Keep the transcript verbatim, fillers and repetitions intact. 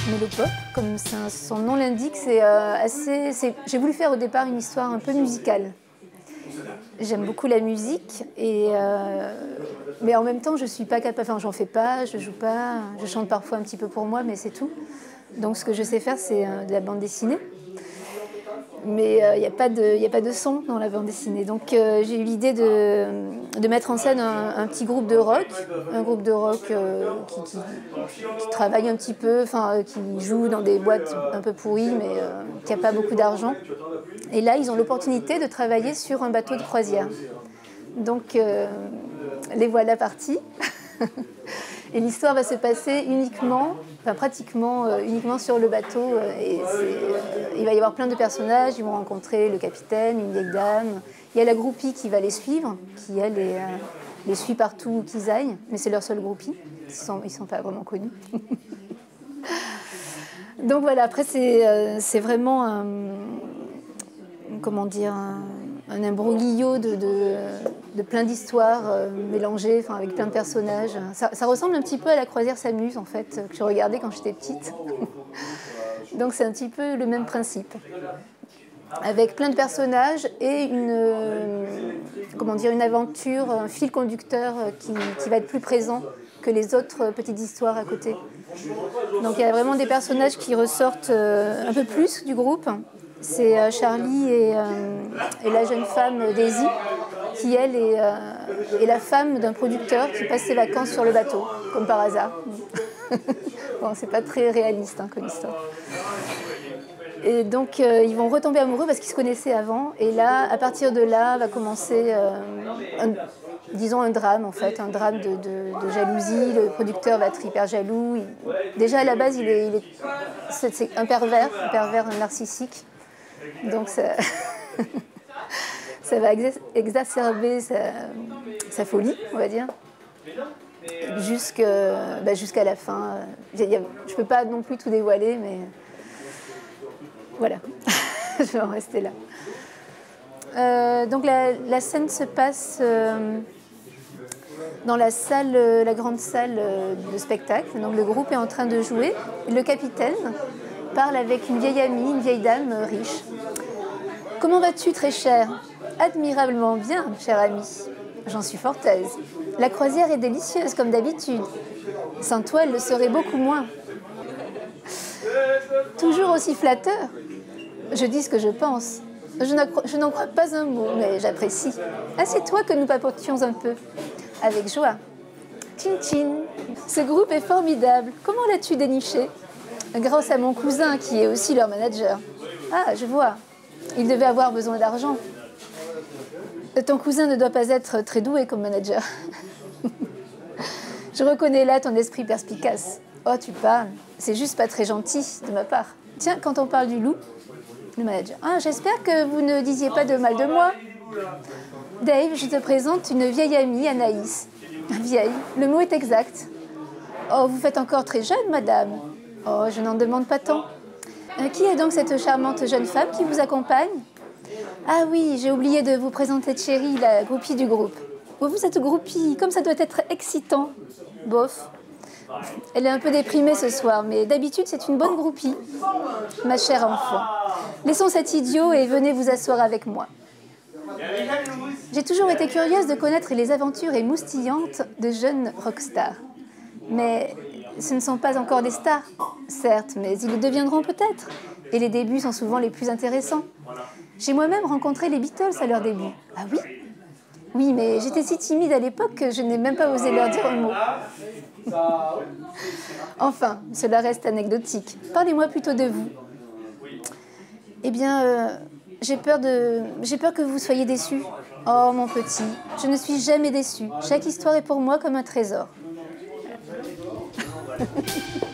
Mélopop, comme ça, son nom l'indique, c'est euh, assez. J'ai voulu faire au départ une histoire un peu musicale. J'aime beaucoup la musique, et, euh, mais en même temps, je suis pas capable. Enfin, j'en fais pas, je joue pas, je chante parfois un petit peu pour moi, mais c'est tout. Donc, ce que je sais faire, c'est euh, de la bande dessinée. Mais il euh, n'y a, a pas de son dans la bande dessinée. Donc euh, j'ai eu l'idée de, de mettre en scène un, un petit groupe de rock, un groupe de rock euh, qui, qui, qui travaille un petit peu, enfin, qui joue dans des boîtes un peu pourries, mais euh, qui n'a pas beaucoup d'argent. Et là, ils ont l'opportunité de travailler sur un bateau de croisière. Donc euh, les voilà partis. Et l'histoire va se passer uniquement, enfin pratiquement euh, uniquement sur le bateau. Euh, et euh, il va y avoir plein de personnages, ils vont rencontrer le capitaine, une vieille dame. Il y a la groupie qui va les suivre, qui elle les, euh, les suit partout où qu'ils aillent, mais c'est leur seule groupie, ils ne sont, ils sont pas vraiment connus. Donc voilà, après c'est euh, c'est vraiment un, comment dire, un, un imbroglio de, de, de plein d'histoires euh, mélangées, enfin, avec plein de personnages. Ça, ça ressemble un petit peu à La Croisière s'amuse, en fait, que je regardais quand j'étais petite. Donc c'est un petit peu le même principe. Avec plein de personnages et une, euh, comment dire, une aventure, un fil conducteur qui, qui va être plus présent que les autres petites histoires à côté. Donc il y a vraiment des personnages qui ressortent euh, un peu plus du groupe. C'est Charlie et, euh, et la jeune femme Daisy, qui elle est, euh, est la femme d'un producteur qui passe ses vacances sur le bateau, comme par hasard. Bon, c'est pas très réaliste hein, comme histoire. Et donc euh, ils vont retomber amoureux parce qu'ils se connaissaient avant. Et là, à partir de là, va commencer, euh, un, disons, un drame en fait, un drame de, de, de jalousie. Le producteur va être hyper jaloux. Il, déjà à la base, il est, il est, c'est un pervers, un pervers narcissique. Donc ça, ça va exacerber sa, sa folie, on va dire, jusqu'à bah, jusqu'à la fin. Je ne peux pas non plus tout dévoiler, mais voilà, je vais en rester là. Euh, donc la, la scène se passe euh, dans la salle, la grande salle de spectacle. Donc le groupe est en train de jouer. Le capitaine parle avec une vieille amie, une vieille dame riche. « Comment vas-tu, très cher ?»« Admirablement bien, cher ami. J'en suis fort aise. La croisière est délicieuse, comme d'habitude. Sans toi, elle le serait beaucoup moins. Toujours aussi flatteur. Je dis ce que je pense. Je n'en crois pas un mot, mais j'apprécie. Assieds-toi que nous papotions un peu. Avec joie. Tchin tchin. Ce groupe est formidable. Comment l'as-tu déniché? Grâce à mon cousin, qui est aussi leur manager. Ah, je vois. Il devait avoir besoin d'argent. Ton cousin ne doit pas être très doué comme manager. Je reconnais là ton esprit perspicace. Oh, tu parles. C'est juste pas très gentil de ma part. Tiens, quand on parle du loup, le manager. Ah, j'espère que vous ne disiez pas de mal de moi. Dave, je te présente une vieille amie, Anaïs. Vieille, le mot est exact. Oh, vous faites encore très jeune, madame. Oh, je n'en demande pas tant. Euh, qui est donc cette charmante jeune femme qui vous accompagne? Ah oui, j'ai oublié de vous présenter Cherry, la groupie du groupe. Oh, vous êtes groupie, comme ça doit être excitant. Bof. Elle est un peu déprimée ce soir, mais d'habitude c'est une bonne groupie. Ma chère enfant, laissons cet idiot et venez vous asseoir avec moi. J'ai toujours été curieuse de connaître les aventures émoustillantes de jeunes rockstars. Mais ce ne sont pas encore des stars, certes, mais ils le deviendront peut-être. Et les débuts sont souvent les plus intéressants. J'ai moi-même rencontré les Beatles à leur début. Ah oui? Oui, mais j'étais si timide à l'époque que je n'ai même pas osé leur dire un mot. Enfin, cela reste anecdotique. Parlez-moi plutôt de vous. Eh bien, euh, j'ai peur de... j'ai peur que vous soyez déçus. Oh, mon petit, je ne suis jamais déçue. Chaque histoire est pour moi comme un trésor.